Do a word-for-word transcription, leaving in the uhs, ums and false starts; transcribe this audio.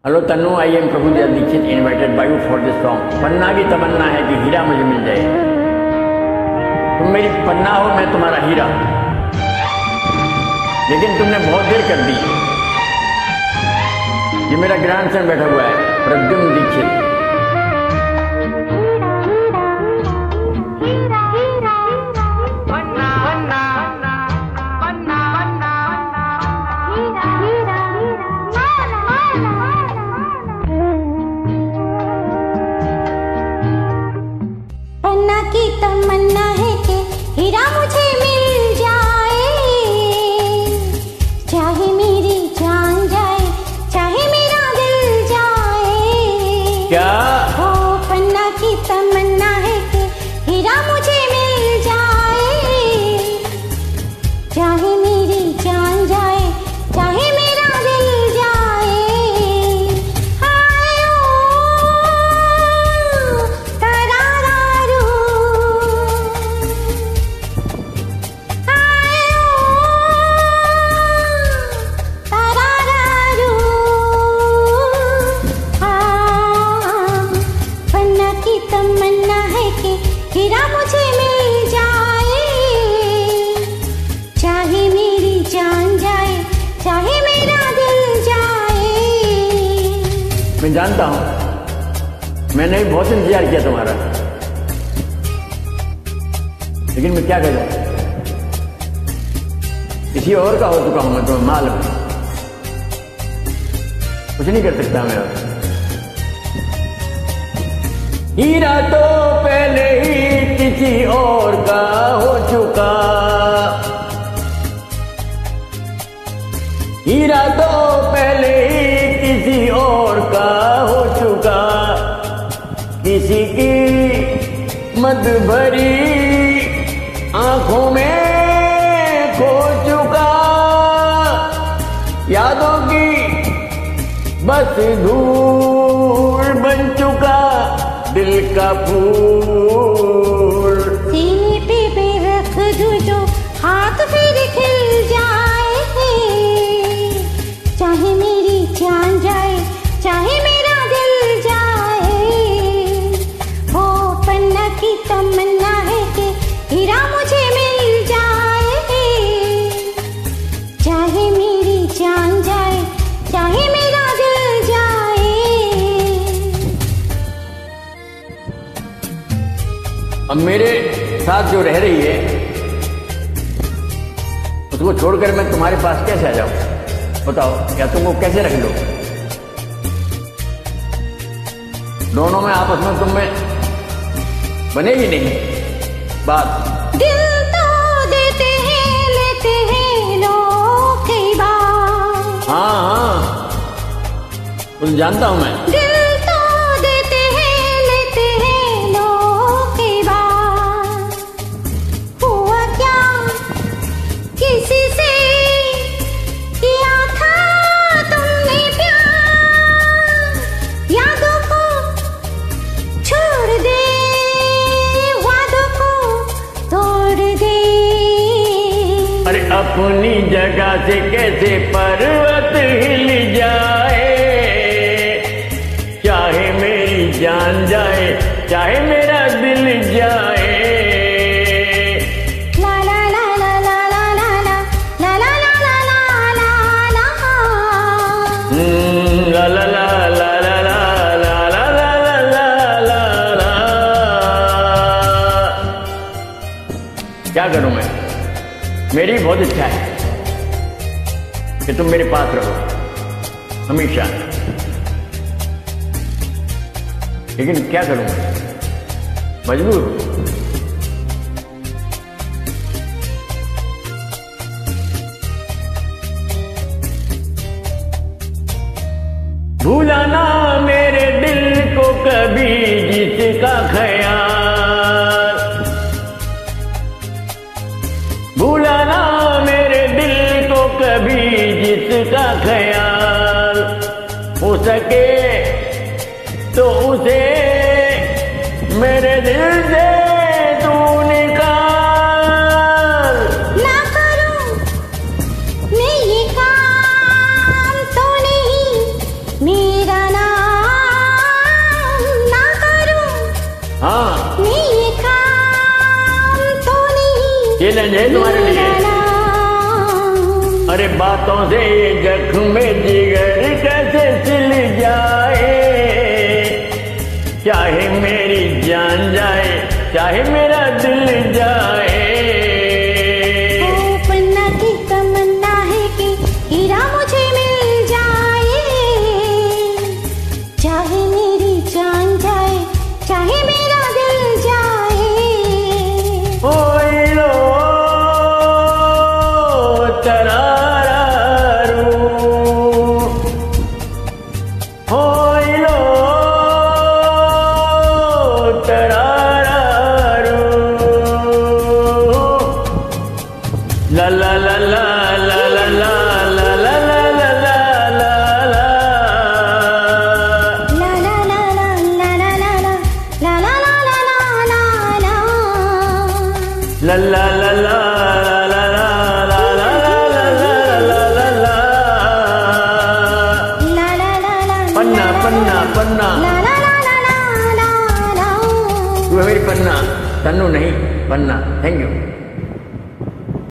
Hello Tannu, I am Prabhudev Dixit invited by you for this song. पन्ना की तमन्ना है कि हीरा मुझे मिल जाए। तुम मेरी पन्ना हो, मैं तुम्हारा हीरा, लेकिन तुमने बहुत देर कर दी। ये मेरा ग्रैंडसन बैठा हुआ है, प्रद्युम्न दीक्षित। पन्ना की तमन्ना है कि हीरा मुझे मिल जाए, चाहे मेरी जान जाए, चाहे मेरा दिल जाए। क्या? ओ पन्ना की तमन्ना है कि हीरा मुझे मिल जाए, चाहे मेरी जान जाए, चाहे मेरा दिल जाए। हाय ओ तरारारू, हाय ओ तरारारू। हाँ, पन्ना की तमन्ना है कि हीरा मुझे मिल जाए, चाहे मेरी जान जाए, चाहे मेरा दिल जाए। मैं जानता हूं, मैंने भी बहुत इंतजार किया तुम्हारा, लेकिन मैं क्या करूं, किसी और का हो चुका हूं मैं, तुम्हें मालूम है। कुछ नहीं कर सकता मैं और। हीरा तो पहले ही किसी और का हो चुका, हीरा तो पहले ही किसी और का हो चुका, किसी की मद भरी आंखों में खो चुका, यादों की बस धूल बन चुका, दिल का फूल। सीने पे पे रख दूं जो हाथ फिर खिल जाए, चाहे मेरी जान जाए, चाहे मेरा दिल जाए। ओ पन्ना की तमन्ना है कि हीरा मुझे मिल जाए, चाहे मेरी जान जाए, चाहे मेरा दिल जाए। अब मेरे साथ जो रह रही है उसको छोड़कर मैं तुम्हारे पास कैसे आ जाऊं? बताओ, या तुमको कैसे रख लो? दोनों में आपस में तुम में बनेगी नहीं बात। दिल तो देते हैं, लेते हैं लोग कई बार। हाँ हाँ, कुछ जानता हूं मैं। दिल तो देते हैं, लेते हैं लोग कई बार। हुआ क्या किसी से किया था तुमने प्यार, यादों को छोड़ दे, वादों को तोड़ दे। अरे अपनी जगह से कैसे पर्वत हिल जाए, चाहे मेरी जान जाए, चाहे मेरा दिल जाए। ला ला ला ला ला ला ला ला ला ला ला ला ला ला। हम्म, ला ला ला ला ला ला ला ला ला ला ला ला। क्या करूं मैं? मेरी बहुत इच्छा है कि तुम मेरे पास रहो हमेशा, लेकिन क्या करूं मैं? मजबूर हूं। भूला ना मेरे दिल को कभी जिसका ख्याल, भूला ना मेरे दिल को कभी जिसका ख्याल, हो सके तो उसे मेरे दिल से तू निकाल। ना करूं मैं ये काम तो नहीं, मेरा हाँ मैं ये काम तो नहीं ये लेंगे तुम्हारे लिए। अरे बातों से ये जख्म जिगर कैसे सिल जाए, चाहे मेरी जान जाए चाहे मेरा दिल जाए। ओ पन्ना की तमन्ना है कि हीरा मुझे मिल जाए, चाहे मेरी जान जाए चाहे मेरा दिल जाए। ओए लो तरारू, ओए लो तरारू, ला ला ला ला ला ला ला ला ला ला ला ला ला ला। ला ला ला ला ला ला ला ला ला ला ला ला ला ला। ला ला ला ला ला ला ला ला ला ला ला ला। ला ला ला ला पन्ना पन्ना पन्ना, ला ला ला ला ला ला ला। तू है मेरी पन्ना, तन्नू नहीं पन्ना। Thank you.